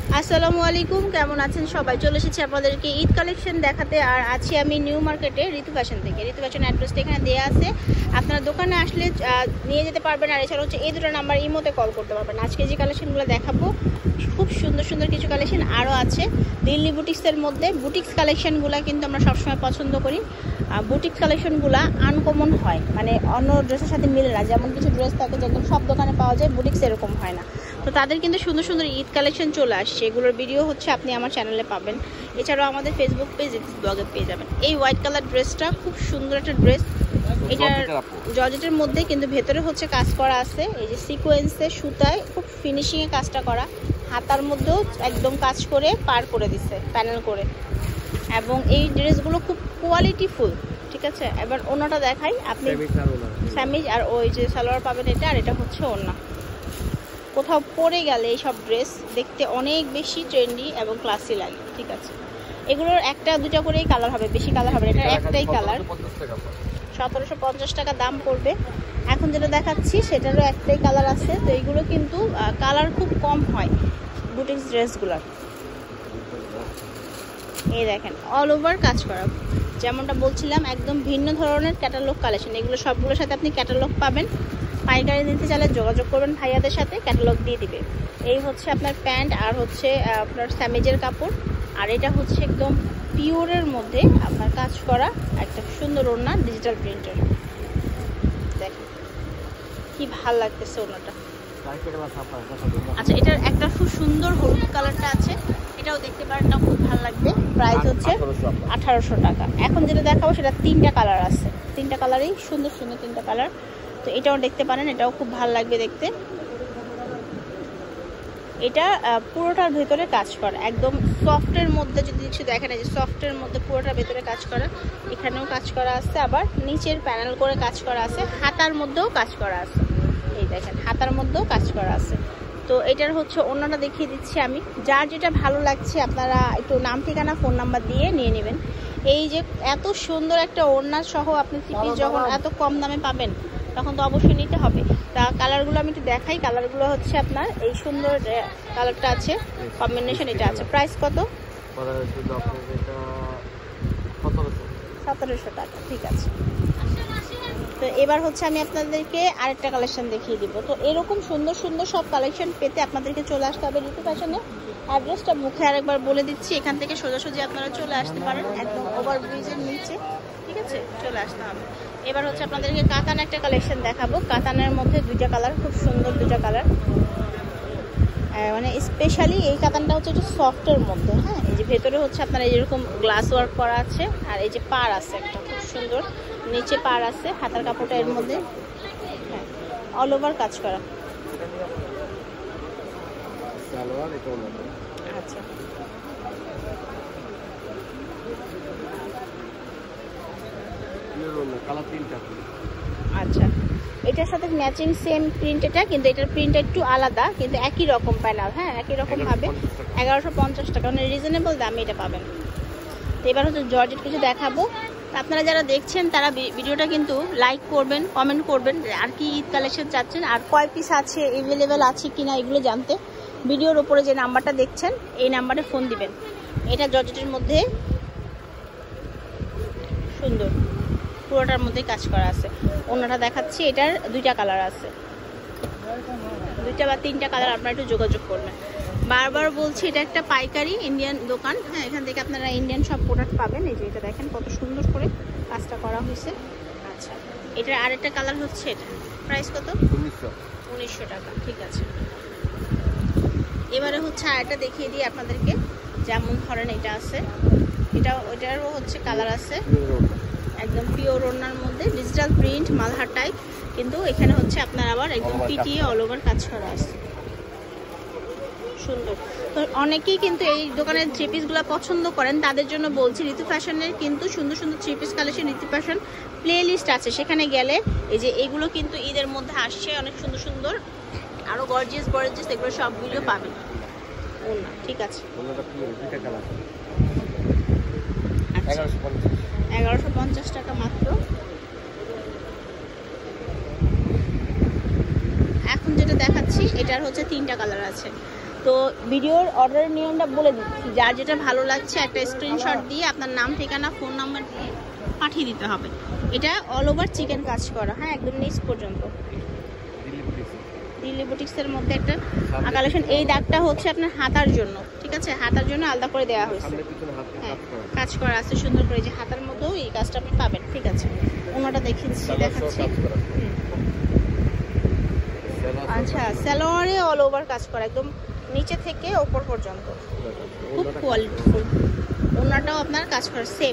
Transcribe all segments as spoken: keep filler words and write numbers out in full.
আসসালামু আলাইকুম, কেমন আছেন সবাই? চলে এসেছি আপনাদেরকে ঈদ কালেকশন দেখাতে। আর আছি আমি নিউ মার্কেটে ঋতু ফ্যাশন থেকে। ঋতু ফ্যাশন অ্যাড্রেসটা এখানে দেওয়া আছে, আপনারা দোকানে আসলে নিয়ে যেতে পারবেন। আর এছাড়া হচ্ছে এই দুটো নাম্বার ইমোতে কল করতে পারবেন। আজকে যে কালেকশনগুলো দেখাবো খুব সুন্দর সুন্দর কিছু কালেকশন আরও আছে দিল্লি বুটিক্সের মধ্যে। বুটিক্স কালেকশনগুলো কিন্তু আমরা সবসময় পছন্দ করি। বুটিক্স কালেকশনগুলো আনকমন হয়, মানে অন্য ড্রেসের সাথে মিলে না। যেমন কিছু ড্রেস থাকে যে একদম সব দোকানে পাওয়া যায়, বুটিক্স এরকম হয় না। তো তাদের কিন্তু সুন্দর সুন্দর ঈদ কালেকশন চলে আসছে, এগুলোর ভিডিও হচ্ছে আপনি আমার চ্যানেলে পাবেন। এছাড়াও আমাদের ফেসবুক পেজ ব্লগে পেয়ে যাবেন। এই হোয়াইট কালার ড্রেসটা খুব সুন্দর একটা ড্রেস, এটার জর্জেটের মধ্যে কিন্তু ভেতরে হচ্ছে কাজ করা আছে। এই যে সিকোয়েন্সে সুতায় খুব ফিনিশিংয়ে কাজটা করা, হাতার মধ্যেও একদম কাজ করে পার করে দিছে প্যানেল করে। এবং এই ড্রেসগুলো খুব কোয়ালিটিফুল, ঠিক আছে। এবার ওনাটা দেখাই, আপনি স্যামিজ আর ওই যে সালোয়ার পাবেন এটা, আর এটা হচ্ছে ওনা। কোথাও পরে গেলে এইসব ড্রেস দেখতে অনেক বেশি ট্রেন্ডি এবং ক্লাসি লাগে, ঠিক আছে। এগুলোর একটা দুটা করেই কালার হবে, বেশি কালার হবে না, এটা একটাই কালার। সতেরোশো পঞ্চাশ টাকা দাম পড়বে। এখন যেটা দেখাচ্ছি সেটারও একটাই কালার আছে। তো এইগুলো কিন্তু কালার খুব কম হয় বুটিক্স ড্রেসগুলোর। এই দেখেন অল ওভার কাজ করা, যেমনটা বলছিলাম একদম ভিন্ন ধরনের ক্যাটালগ কালেকশন। এগুলো সবগুলোর সাথে আপনি ক্যাটালগ পাবেন। পাইকারি নিতে চাইলে যোগাযোগ করবেন ভাইয়াদের সাথে, ক্যাটালগ দিয়ে দিবে। এই হচ্ছে আপনার প্যান্ট, আর হচ্ছে আপনার স্যামিজের কাপড়। আর এটা হচ্ছে একদম পিওরের মধ্যে আপনার কাজ করা একটা সুন্দর ওড়না, ডিজিটাল প্রিন্টের। দেখেন কি ভাল লাগতেছে ওড়নাটা। আচ্ছা, এটার একটা খুব সুন্দর হলুদ কালারটা আছে, এটাও দেখতে পারেন না, খুব ভালো লাগবে। প্রাইস হচ্ছে আঠারোশো টাকা। এখন যেটা দেখাবো সেটা তিনটা কালার আছে, তিনটা কালারই সুন্দর সুন্দর তিনটা কালার। তো এটাও দেখতে পারেন, এটাও খুব ভালো লাগবে দেখতে। এটা পুরোটার ভেতরে কাজ করা, একদম সফটের মধ্যে যদি কিছু দেখেন, এই যে সফটের মধ্যে পুরোটার ভেতরে কাজ করা। এখানেও কাজ করা আছে, আবার নিচের প্যানেল করে কাজ করা আছে, হাতার মধ্যেও কাজ করা আছে। এই দেখেন হাতার মধ্যেও কাজ করা আছে। তো এটার হচ্ছে অন্যটা দেখিয়ে দিচ্ছি আমি। যার যেটা ভালো লাগছে আপনারা একটু নাম ঠিকানা ফোন নাম্বার দিয়ে নিয়ে নেবেন। এই যে এত সুন্দর একটা ওড়না সহ আপনি থ্রি যখন এত কম দামে পাবেন তখন তো অবশ্যই নিতে হবে। তা কালারগুলো আমি একটু দেখাই। কালারগুলো হচ্ছে আপনার এই সুন্দর কালারটা আছে, কম্বিনেশন এটা আছে। প্রাইস কত? সতেরোশো টাকা, ঠিক আছে। তো এবার হচ্ছে আমি আপনাদেরকে আরেকটা কালেকশন দেখিয়ে দিব। তো এরকম সুন্দর সুন্দর সব কালেকশন পেতে আপনাদেরকে চলে আসতে হবে ঋতু ফ্যাশনে। অ্যাড্রেসটা মুখে আরেকবার বলে দিচ্ছি, এখান থেকে সোজাসুজি আপনারা চলে আসতে পারেন, একদম ওভারব্রিজের নিচে, ঠিক আছে, চলে আসতে হবে। এবার হচ্ছে আপনাদেরকে কাতান একটা কালেকশন দেখাবো। কাতানের মধ্যে দুইটা কালার, খুব সুন্দর দুইটা কালার। মানে স্পেশালি এই কাতানটা হচ্ছে একটু সফটের মধ্যে, হ্যাঁ। এই যে ভেতরে হচ্ছে আপনার এরকম গ্লাস ওয়ার্ক করা আছে, আর এই যে পার আছে একটা খুব সুন্দর, নিচে পার আছে, হাতার কাপড়টা এর মধ্যে, হ্যাঁ, অল ওভার কাজ করা। আচ্ছা, আচ্ছা, এটার সাথে ম্যাচিং সেম প্রিন্ট এটা, কিন্তু এটার প্রিন্ট একটু আলাদা, কিন্তু একই রকম প্যানেল, হ্যাঁ, একই রকম ভাবে। এগারোশো পঞ্চাশ টাকা, মানে রিজনেবল দামে এটা পাবেন। তো এবার হচ্ছে জর্জেট কিছু দেখাবো। আপনারা যারা দেখছেন তারা ভিডিওটা কিন্তু লাইক করবেন, কমেন্ট করবেন, আর কি ঈদ কালেকশন চাচ্ছেন, আর কয় পিস আছে, অ্যাভেলেবেল আছে কিনা এগুলো জানতে ভিডিওর উপরে যে নাম্বারটা দেখছেন এই নাম্বারে ফোন দিবেন। এটা জর্জেটের মধ্যে সুন্দর, পুরোটার মধ্যে কাজ করা আছে। অন্যটা দেখাচ্ছি, এটার দুইটা কালার আছে, দুইটা বা তিনটা কালার, আপনারা একটু যোগাযোগ করবেন। বারবার বলছি এটা একটা পাইকারি ইন্ডিয়ান দোকান, হ্যাঁ, এখান থেকে আপনারা ইন্ডিয়ান সব প্রোডাক্ট পাবেন। এই যে এটা দেখেন কত সুন্দর করে কাজটা করা হয়েছে। আচ্ছা, এটার আরেকটা কালার হচ্ছে এটা। প্রাইস কত? উনিশশো টাকা, ঠিক আছে। এবারে হচ্ছে আরেকটা দেখিয়ে দিই আপনাদেরকে, যেমন ধরেন এটা আছে, এটা ওইটারও হচ্ছে কালার আছে, একদম পিওর ওড়নার মধ্যে ডিজিটাল প্রিন্ট মালহার টাইপ, কিন্তু এখানে হচ্ছে আপনার আবার একদম পিটিয়ে অল ওভার কাজ করা আছে, সুন্দর। তো অনেকেই কিন্তু এই দোকানের থ্রি পিসগুলো পছন্দ করেন, তাদের জন্য বলছি ঋতু ফ্যাশনের কিন্তু সুন্দর সুন্দর three piece collection Ritu fashion playlist আছে, সেখানে গেলে এই যে এগুলো কিন্তু ঈদের মধ্যে আসছে, অনেক সুন্দর সুন্দর, আরো গর্জিয়াস গর্জিয়াস, এগুলো সবগুলো পাবেন। ওনা, ঠিক আছে, এগারোশো পঞ্চাশ টাকা মাত্র। এখন যেটা দেখাচ্ছি এটার হচ্ছে তিনটা কালার আছে। তো ভিডিওর অর্ডারের নিয়মটা বলে দিচ্ছি, যার যেটা ভালো লাগছে একটা স্ক্রিনশট দিয়ে আপনার নাম ঠিকানা ফোন নাম্বার দিয়ে পাঠিয়ে দিতে হবে। এটা অল ওভার চিকেন কাজ করা, হ্যাঁ একদম নিচ পর্যন্ত। দিল্লি বুটিক্সের মধ্যে একটা কালেকশন। এই দাগটা হচ্ছে আপনার হাতার জন্য, ঠিক আছে, হাতার জন্য আলাদা করে দেওয়া হয়েছে। হ্যাঁ কাজ করা আছে সুন্দর করে, যে হাতার মধ্যেও এই কাজটা আপনি পাবেন, ঠিক আছে। অন্যটা দেখিয়েছি দেখাচ্ছি। আচ্ছা, সালোয়ারে অল ওভার কাজ করা একদম নিচে থেকে ওপর পর্যন্ত, খুব কোয়ালিটিফুল। ওনাটাও আপনার কাজ করা সেম,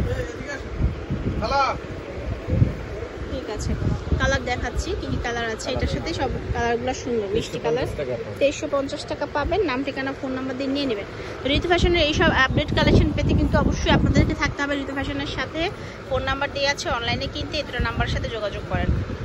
ঠিক আছে। কালার দেখাচ্ছি কি কি কালার আছে এটার সাথে, সব কালারগুলো সুন্দর মিষ্টি কালার। তেইশশো পঞ্চাশ টাকা পাবেন, নাম ঠিকানা ফোন নাম্বার দিয়ে নিয়ে নেবেন। ঋতু ফ্যাশনের এইসব আপডেট কালেকশন পেতে কিন্তু অবশ্যই আপনাদেরকে থাকতে হবে ঋতু ফ্যাশনের সাথে। ফোন নাম্বার দিয়ে আছে, অনলাইনে কিনতে এই দুটো নাম্বারের সাথে যোগাযোগ করেন।